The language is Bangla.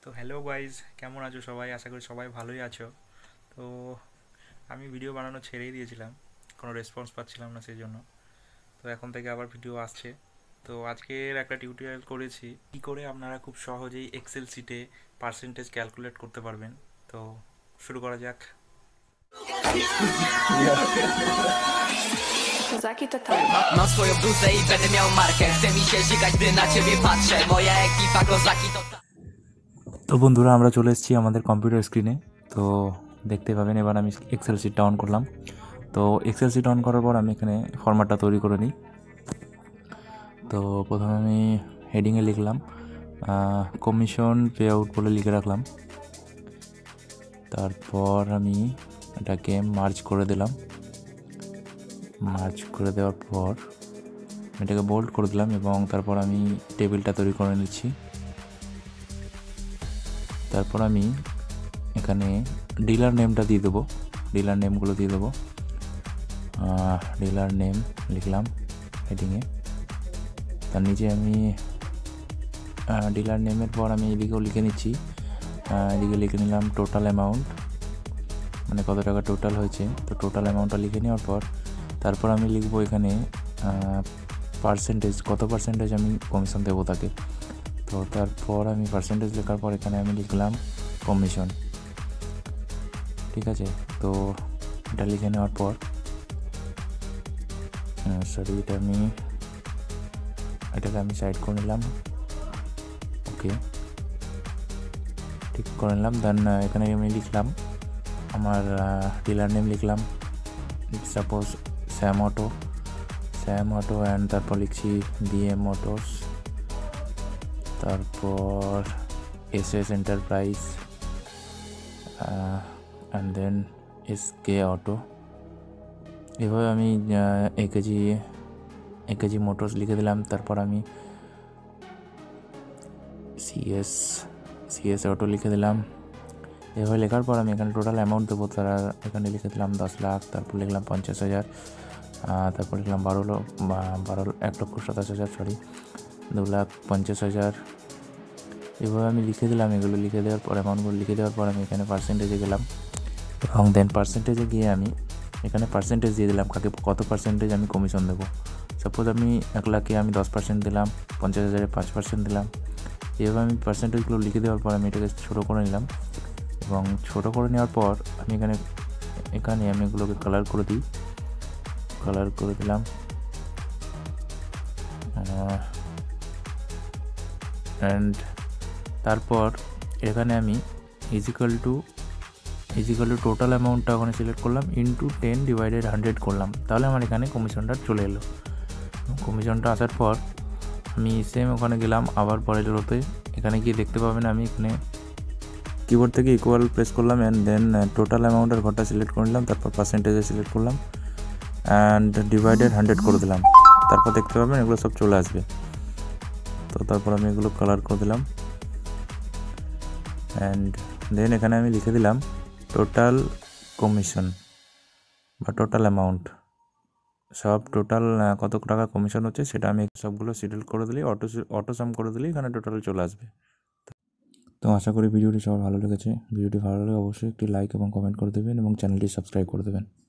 তো হ্যালো গাইজ, কেমন আছো সবাই? আশা করি সবাই ভালোই আছো। তো আমি ভিডিও বানানো ছেড়েই দিয়েছিলাম, কোনো রেসপন্স পাচ্ছিলাম না, সেই জন্য তো এখন থেকে আবার ভিডিও আসছে। তো আজকের একটা টিউটোরিয়াল করেছি কী করে আপনারা খুব সহজেই এক্সেল শিটে পার্সেন্টেজ ক্যালকুলেট করতে পারবেন। তো শুরু করা যাক। Kozaki to tam. Mam swoją bluzę i będę miał markę. Chce mi się żygać, gdy na ciebie patrzę. Moja ekipa kozaki to tam. তো বন্ধুরা, আমরা চলে এসেছি আমাদের কম্পিউটার স্ক্রিনে। তো দেখতে পাবেন, এবার আমি এক্সেল শিটটা অন করলাম। তো এক্সেল শিট অন করার পর আমি এখানে ফরম্যাটটা তৈরি করে নিই। তো প্রথমে আমি হেডিংয়ে লিখলাম কমিশন পে আউট বলে লিখে রাখলাম। তারপর আমি এটাকে মার্জ করে দিলাম। মার্জ করে দেওয়ার পর এটাকে বোল্ড করে দিলাম এবং তারপর আমি টেবিলটা তৈরি করে নিচ্ছি। তারপর আমি এখানে ডিলার নেমটা দিয়ে দেবো, ডিলার নেমগুলো দিয়ে দেবো। ডিলার নেম লিখলাম হেডিংয়ে। তার নিচে আমি ডিলার নেমের পর আমি এদিকেও লিখে নিচ্ছি। এদিকে লিখে নিলাম টোটাল অ্যামাউন্ট, মানে কত টাকা টোটাল হয়েছে। তো টোটাল অ্যামাউন্টটা লিখে নেওয়ার পর তারপর আমি লিখবো এখানে পার্সেন্টেজ, কত পার্সেন্টেজ আমি কমিশন দেবো তাকে। তো তারপর আমি পার্সেন্টেজ লেখার পর এখানে আমি লিখলাম কমিশন। ঠিক আছে, তো এটা লিখে নেওয়ার পর এটাকে আমি সাইড করে নিলাম। ওকে, ঠিক করে নিলাম। দেন এখানে আমি লিখলাম আমার ডিলার নেম লিখলাম, সাপোজ স্যাম অটো অ্যান্ড তারপর লিখছি ডিএম মোটরস, তারপর SS enterprise and then SK auto. এভাবে আমি একেজি মোটরস লিখে দিলাম। তারপর আমি সিএস অটো লিখে দিলাম। এভাবে লেখার পর আমি এখানে টোটাল অ্যামাউন্ট দেবো। তারা এখানে লিখে দিলাম 10 লাখ, তারপর লিখলাম 50,000, তারপর লিখলাম 1,27,000, 2,50,000। এভাবে আমি লিখে দিলাম। এগুলো লিখে দেওয়ার পর, অ্যামাউন্টগুলো লিখে দেওয়ার পর আমি এখানে পার্সেন্টেজে গেলাম এবং দেন পার্সেন্টেজে গিয়ে আমি এখানে পার্সেন্টেজ দিয়ে দিলাম, কাকে কত পার্সেন্টেজ আমি কমিশন দেবো। সাপোজ আমি 1 লাখে আমি 10% দিলাম, 50,000-এ 5% দিলাম। এভাবে আমি পার্সেন্টেজগুলো লিখে দেওয়ার পর আমি এটাকে ছোটো করে নিলাম এবং ছোটো করে নেওয়ার পর আমি এখানে আমি এগুলোকে কালার করে দিলাম। অ্যান্ড তারপর এখানে আমি ইজিক্যাল টু টোটাল অ্যামাউন্টটা ওখানে সিলেক্ট করলাম, ইন্টু 10/100 করলাম। তাহলে আমার এখানে কমিশনটা চলে এলো। কমিশনটা আসার পর আমি সেম ওখানে গেলাম আবার পরের রোতে। এখানে গিয়ে দেখতে পাবেন আমি এখানে কিবোর্ড থেকে ইকুয়াল প্রেস করলাম অ্যান্ড দেন টোটাল অ্যামাউন্টের ঘরটা সিলেক্ট করে নিলাম। তারপর পার্সেন্টেজে সিলেক্ট করলাম অ্যান্ড /100 করে দিলাম। তারপর দেখতে পাবেন এগুলো সব চলে আসবে। তো তারপর আমি এগুলো কালার করে দিলাম অ্যান্ড দেন এখানে আমি লিখে দিলাম টোটাল কমিশন বা টোটাল অ্যামাউন্ট, সব টোটাল কত টাকা কমিশন হচ্ছে সেটা আমি সবগুলো সিলেক্ট করে দিলেই অটো সাম করে দিলেই এখানে টোটাল চলে আসবে। তো আশা করি ভিডিওটি সবার ভালো লেগেছে। ভিডিওটি ভালো লাগলে অবশ্যই একটি লাইক এবং কমেন্ট করে দেবেন এবং চ্যানেলটি সাবস্ক্রাইব করে দেবেন।